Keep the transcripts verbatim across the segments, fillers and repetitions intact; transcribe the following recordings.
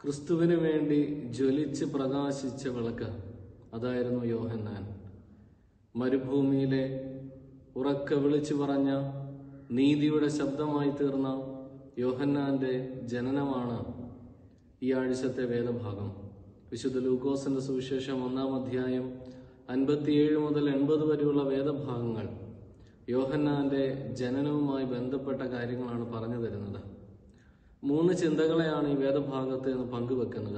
ക്രിസ്തുവിന് വേണ്ടി ജ്വലിച്ച് പ്രകാശിച്ച വിളക്ക് അതായിരുന്നു യോഹന്നാൻ. മരുഭൂമിയിലെ ഉറക്കെ വിളിച്ചു പറഞ്ഞ നീതിയുടെ ശബ്ദമായി തീർന്ന യോഹന്നാന്റെ ജനനമാണ് ഈ ആഴ്ചത്തെ വേദഭാഗം. വിശുദ്ധ ലൂക്കോസിന്റെ സുവിശേഷം ഒന്നാം അധ്യായം അൻപത്തിയേഴ് മുതൽ എൺപത് വരെയുള്ള വേദഭാഗങ്ങൾ യോഹന്നാന്റെ ജനനവുമായി ബന്ധപ്പെട്ട കാര്യങ്ങളാണ് പറഞ്ഞു തരുന്നത്. മൂന്ന് ചിന്തകളെയാണ് ഈ വേദഭാഗത്ത് നിന്ന് പങ്കുവെക്കുന്നത്.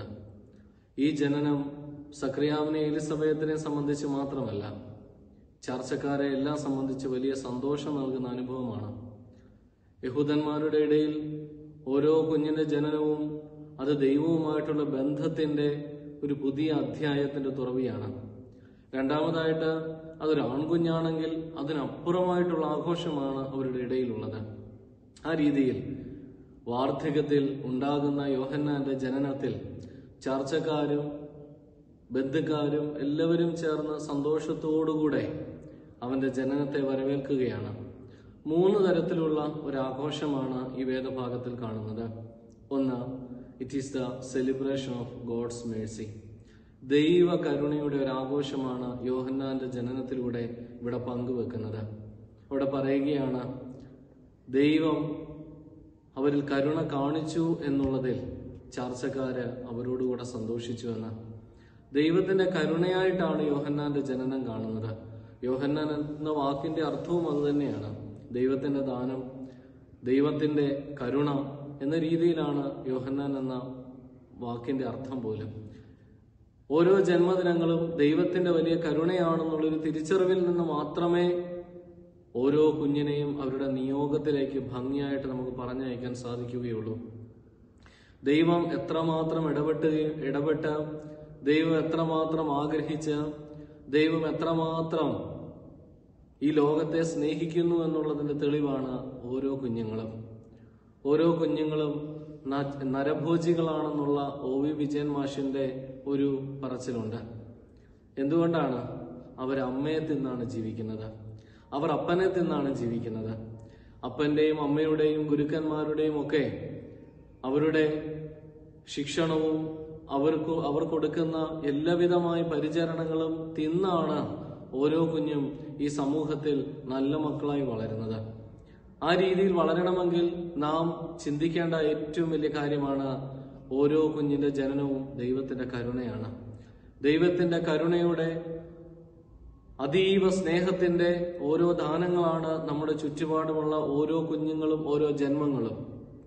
ഈ ജനനം സക്രിയാവിനെ എലിസബത്തിനെ സംബന്ധിച്ച് മാത്രമല്ല, ചർച്ചക്കാരെ എല്ലാം സംബന്ധിച്ച് വലിയ സന്തോഷം നൽകുന്ന അനുഭവമാണ്. യഹൂദന്മാരുടെ ഇടയിൽ ഓരോ കുഞ്ഞിന്റെ ജനനവും അത് ദൈവവുമായിട്ടുള്ള ബന്ധത്തിന്റെ ഒരു പുതിയ അധ്യായത്തിന്റെ തുറവിയാണ്. രണ്ടാമതായിട്ട് അതൊരു ആൺകുഞ്ഞാണെങ്കിൽ അതിനപ്പുറമായിട്ടുള്ള ആഘോഷമാണ് അവരുടെ ഇടയിലുള്ളത്. ആ രീതിയിൽ വാർദ്ധക്യത്തിൽ ഉണ്ടാകുന്ന യോഹന്നാന്റെ ജനനത്തിൽ ചർച്ചക്കാരും ബന്ധുക്കാരും എല്ലാവരും ചേർന്ന് സന്തോഷത്തോടുകൂടെ അവന്റെ ജനനത്തെ വരവേൽക്കുകയാണ്. മൂന്ന് തരത്തിലുള്ള ഒരു ആഘോഷമാണ് ഈ വേദഭാഗത്തിൽ കാണുന്നത്. ഒന്ന്, it is the celebration of God's mercy. ദൈവ കരുണയുടെ ഒരു ആഘോഷമാണ് യോഹന്നാന്റെ ജനനത്തിലൂടെ ഇവിടെ പങ്കുവെക്കുന്നത്. അവിടെ പറയുകയാണ്, ദൈവം അവരിൽ കരുണ കാണിച്ചു എന്നുള്ളതിൽ ചർച്ചക്കാര് അവരോടുകൂടെ സന്തോഷിച്ചു എന്ന്. ദൈവത്തിന്റെ കരുണയായിട്ടാണ് യോഹന്നാന്റെ ജനനം കാണുന്നത്. യോഹന്നാൻ എന്ന വാക്കിന്റെ അർത്ഥവും അത് തന്നെയാണ്. ദൈവത്തിന്റെ ദാനം, ദൈവത്തിന്റെ കരുണ എന്ന രീതിയിലാണ് യോഹന്നാൻ എന്ന വാക്കിന്റെ അർത്ഥം പോലും. ഓരോ ജന്മദിനങ്ങളും ദൈവത്തിന്റെ വലിയ കരുണയാണെന്നുള്ളൊരു തിരിച്ചറിവിൽ നിന്ന് മാത്രമേ ഓരോ കുഞ്ഞിനെയും അവരുടെ നിയോഗത്തിലേക്ക് ഭംഗിയായിട്ട് നമുക്ക് പറഞ്ഞയക്കാൻ സാധിക്കുകയുള്ളൂ. ദൈവം എത്രമാത്രം ഇടപെട്ടുകയും ഇടപെട്ട് ദൈവം എത്രമാത്രം ആഗ്രഹിച്ച് ദൈവം എത്രമാത്രം ഈ ലോകത്തെ സ്നേഹിക്കുന്നു എന്നുള്ളതിന്റെ തെളിവാണ് ഓരോ കുഞ്ഞുങ്ങളും. ഓരോ കുഞ്ഞുങ്ങളും നരഭോജികളാണെന്നുള്ള ഒ വി വിജയൻ മാഷിന്റെ ഒരു പറച്ചിലുണ്ട്. എന്തുകൊണ്ടാണ്? അവർ അമ്മയെ തിന്നാണ് ജീവിക്കുന്നത്, അവർ അപ്പനെ തിന്നാണ് ജീവിക്കുന്നത്. അപ്പന്റെയും അമ്മയുടെയും ഗുരുക്കന്മാരുടെയും ഒക്കെ അവരുടെ ശിക്ഷണവും അവർക്ക് അവർ കൊടുക്കുന്ന എല്ലാവിധമായ പരിചരണങ്ങളും തിന്നാണ് ഓരോ കുഞ്ഞും ഈ സമൂഹത്തിൽ നല്ല മക്കളായി വളരുന്നത്. ആ രീതിയിൽ വളരണമെങ്കിൽ നാം ചിന്തിക്കേണ്ട ഏറ്റവും വലിയ കാര്യമാണ് ഓരോ കുഞ്ഞിന്റെ ജനനവും ദൈവത്തിന്റെ കരുണയാണ്. ദൈവത്തിന്റെ കരുണയുടെ അതീവ സ്നേഹത്തിന്റെ ഓരോ ദാനങ്ങളാണ് നമ്മുടെ ചുറ്റുപാടുമുള്ള ഓരോ കുഞ്ഞുങ്ങളും ഓരോ ജന്മങ്ങളും.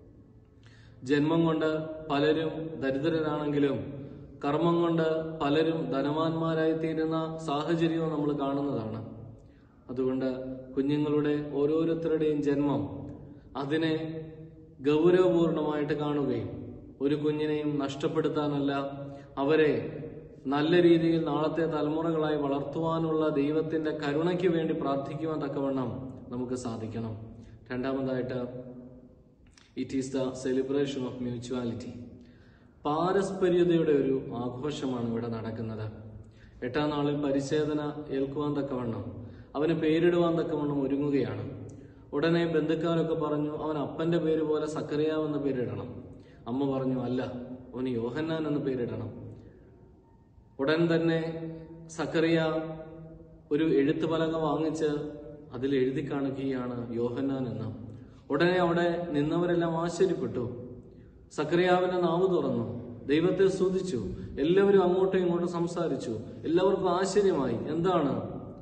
ജന്മം കൊണ്ട് പലരും ദരിദ്രരാണെങ്കിലും കർമ്മം കൊണ്ട് പലരും ധനവാന്മാരായി തീരുന്ന സാഹചര്യവും നമ്മൾ കാണുന്നതാണ്. അതുകൊണ്ട് കുഞ്ഞുങ്ങളുടെ ഓരോരുത്തരുടെയും ജന്മം അതിനെ ഗൗരവപൂർണമായിട്ട് കാണുകയും ഒരു കുഞ്ഞിനെയും നഷ്ടപ്പെടുത്താനല്ല, അവരെ നല്ല രീതിയിൽ നാളത്തെ തലമുറകളായി വളർത്തുവാനുള്ള ദൈവത്തിന്റെ കരുണയ്ക്ക് വേണ്ടി പ്രാർത്ഥിക്കുവാൻ തക്കവണ്ണം നമുക്ക് സാധിക്കണം. രണ്ടാമതായിട്ട്, it is the celebration of mutuality. പാരസ്പര്യതയുടെ ഒരു ആഘോഷമാണ് ഇവിടെ നടക്കുന്നത്. എട്ടാം നാളിൽ പരിച്ഛേദന ഏൽക്കുവാൻ തക്കവണ്ണം, അവന് പേരിടുവാൻ തക്കവണ്ണം ഒരുങ്ങുകയാണ്. ഉടനെ ബന്ധുക്കാരൊക്കെ പറഞ്ഞു, അവൻ അപ്പന്റെ പേര് പോലെ സക്കറിയാവ് എന്ന പേരിടണം. അമ്മ പറഞ്ഞു, അല്ല, അവന് യോഹന്നാൻ എന്ന പേരിടണം. ഉടൻ തന്നെ സക്കറിയ ഒരു എഴുത്ത് പലക വാങ്ങിച്ച് അതിൽ എഴുതി കാണിക്കുകയാണ് യോഹന്നാൻ എന്ന്. ഉടനെ അവിടെ നിന്നവരെല്ലാം ആശ്ചര്യപ്പെട്ടു. സക്കറിയാവിന്റെ നാവ് തുറന്നു, ദൈവത്തെ സ്തുതിച്ചു. എല്ലാവരും അങ്ങോട്ടും ഇങ്ങോട്ടും സംസാരിച്ചു. എല്ലാവർക്കും ആശ്ചര്യമായി. എന്താണ്?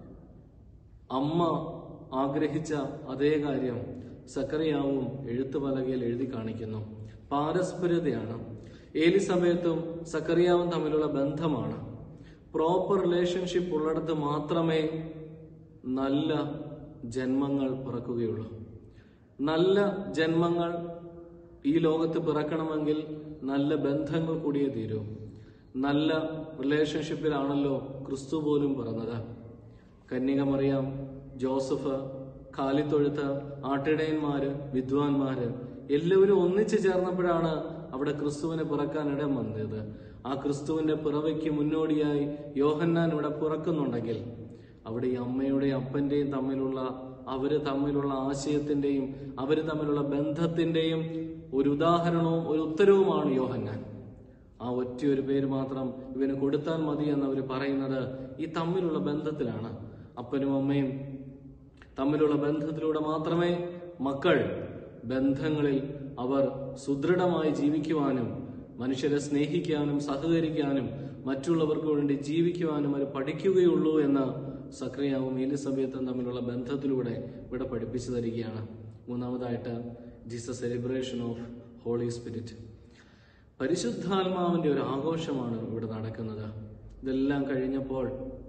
അമ്മ ആഗ്രഹിച്ച അതേ കാര്യം സക്കറിയാവും എഴുത്തു പലകയിൽ എഴുതി കാണിക്കുന്നു. പാരസ്പര്യതയാണ്. എലിസബത്തും സക്കറിയാവും തമ്മിലുള്ള ബന്ധമാണ്. പ്രോപ്പർ റിലേഷൻഷിപ്പ് ഉള്ളിടത്ത് മാത്രമേ നല്ല ജന്മങ്ങൾ പിറക്കുകയുള്ളൂ. നല്ല ജന്മങ്ങൾ ഈ ലോകത്ത് പിറക്കണമെങ്കിൽ നല്ല ബന്ധങ്ങൾ കൂടിയേ തീരൂ. നല്ല റിലേഷൻഷിപ്പിലാണല്ലോ ക്രിസ്തു പോലും പിറന്നത്. കന്യക മറിയാം, ജോസഫ്, കാലിത്തൊഴുത്ത്, ആട്ടിടയന്മാര്, വിദ്വാൻമാര് എല്ലാവരും ഒന്നിച്ചു ചേർന്നപ്പോഴാണ് അവിടെ ക്രിസ്തുവിനെ പിറക്കാൻ ഇടം വന്നത്. ആ ക്രിസ്തുവിന്റെ പിറവിക്ക് മുന്നോടിയായി യോഹന്നാൻ ഇവിടെ പിറക്കുന്നുണ്ടെങ്കിൽ അവിടെ ഈ അമ്മയുടെയും അപ്പന്റെയും തമ്മിലുള്ള അവര് തമ്മിലുള്ള ആശയത്തിന്റെയും അവര് തമ്മിലുള്ള ബന്ധത്തിന്റെയും ഒരു ഉദാഹരണവും ഒരു ഉത്തരവുമാണ് യോഹന്നാൻ. ആ ഒറ്റയൊരു പേര് മാത്രം ഇവന് കൊടുത്താൽ മതി എന്നവർ പറയുന്നത് ഈ തമ്മിലുള്ള ബന്ധത്തിലാണ്. അപ്പനും അമ്മയും തമ്മിലുള്ള ബന്ധത്തിലൂടെ മാത്രമേ മക്കൾ ബന്ധങ്ങളിൽ അവർ സുദൃഢമായി ജീവിക്കുവാനും മനുഷ്യരെ സ്നേഹിക്കാനും സഹകരിക്കാനും മറ്റുള്ളവർക്ക് വേണ്ടി ജീവിക്കുവാനും അവർ പഠിക്കുകയുള്ളൂ എന്ന് സക്രിയാവും എലിസബത്തും തമ്മിലുള്ള ബന്ധത്തിലൂടെ ഇവിടെ പഠിപ്പിച്ചു തരികയാണ്. മൂന്നാമതായിട്ട് Jesus celebration of Holy Spirit. പരിശുദ്ധാത്മാവിന്റെ ഒരു ആഘോഷമാണ് ഇവിടെ നടക്കുന്നത്. ഇതെല്ലാം കഴിഞ്ഞപ്പോൾ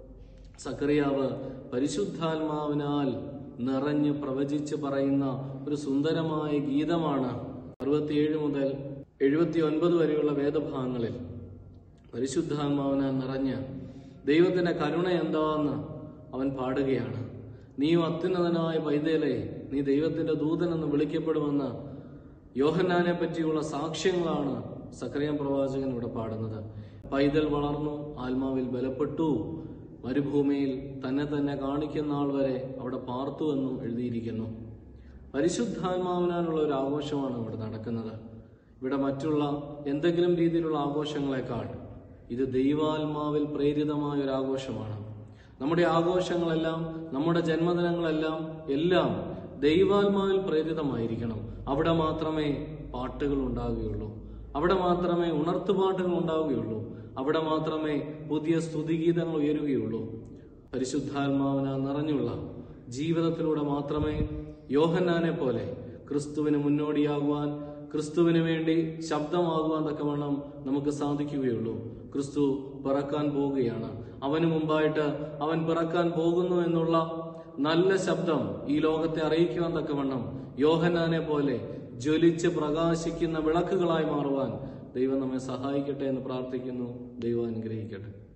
സക്രിയാവ് പരിശുദ്ധാത്മാവിനാൽ നിറഞ്ഞ് പ്രവചിച്ച് പറയുന്ന ഒരു സുന്ദരമായ ഗീതമാണ് അറുപത്തിയേഴ് മുതൽ എഴുപത്തി ഒൻപത് വരെയുള്ള വേദഭാഗങ്ങളിൽ പരിശുദ്ധാത്മാവിനാൽ നിറഞ്ഞ് ദൈവത്തിന്റെ കരുണ എന്താന്ന് അവൻ പാടുകയാണ്. നീയും അത്യുന്നതനായ പൈതലേ, നീ ദൈവത്തിന്റെ ദൂതനെന്ന് വിളിക്കപ്പെടുമെന്ന് യോഹന്നാനെ പറ്റിയുള്ള സാക്ഷ്യങ്ങളാണ് സക്കറിയ പ്രവാചകൻ ഇവിടെ പാടുന്നത്. പൈതൽ വളർന്നു, ആത്മാവിൽ ബലപ്പെട്ടു, മരുഭൂമിയിൽ തന്നെ തന്നെ കാണിക്കുന്ന ആൾ വരെ അവിടെ പാർത്തു എന്നും എഴുതിയിരിക്കുന്നു. പരിശുദ്ധാത്മാവിനാലുള്ള ഒരു ആഘോഷമാണ് ഇവിടെ നടക്കുന്നത്. ഇവിടെ മറ്റുള്ള എന്തെങ്കിലും രീതിയിലുള്ള ആഘോഷങ്ങളെക്കാൾ ഇത് ദൈവാത്മാവിൽ പ്രേരിതമായ ഒരു ആഘോഷമാണ്. നമ്മുടെ ആഘോഷങ്ങളെല്ലാം, നമ്മുടെ ജന്മദിനങ്ങളെല്ലാം എല്ലാം ദൈവാത്മാവിൽ പ്രേരിതമായിരിക്കണം. അവിടെ മാത്രമേ പാട്ടുകൾ ഉണ്ടാവുകയുള്ളൂ, അവിടെ മാത്രമേ ഉണർത്തുപാട്ടുകൾ ഉണ്ടാവുകയുള്ളൂ, അവിടെ മാത്രമേ പുതിയ സ്തുതിഗീതങ്ങൾ ഉയരുകയുള്ളൂ. പരിശുദ്ധാത്മാവിനാൽ നിറഞ്ഞുള്ള ജീവിതത്തിലൂടെ മാത്രമേ യോഹന്നാനെ പോലെ ക്രിസ്തുവിന് മുന്നോടിയാകുവാൻ, ക്രിസ്തുവിന് വേണ്ടി ശബ്ദമാകുവാൻ തക്കവണ്ണം നമുക്ക് സാധിക്കുകയുള്ളൂ. ക്രിസ്തു പിറക്കാൻ പോവുകയാണ്. അവന് മുമ്പായിട്ട് അവൻ പിറക്കാൻ പോകുന്നു എന്നുള്ള നല്ല ശബ്ദം ഈ ലോകത്തെ അറിയിക്കുവാൻ തക്കവണ്ണം യോഹന്നാനെ പോലെ ജ്വലിച്ച് പ്രകാശിക്കുന്ന വിളക്കുകളായി മാറുവാൻ ദൈവം നമ്മെ സഹായിക്കട്ടെ എന്ന് പ്രാർത്ഥിക്കുന്നു. ദൈവം അനുഗ്രഹിക്കട്ടെ.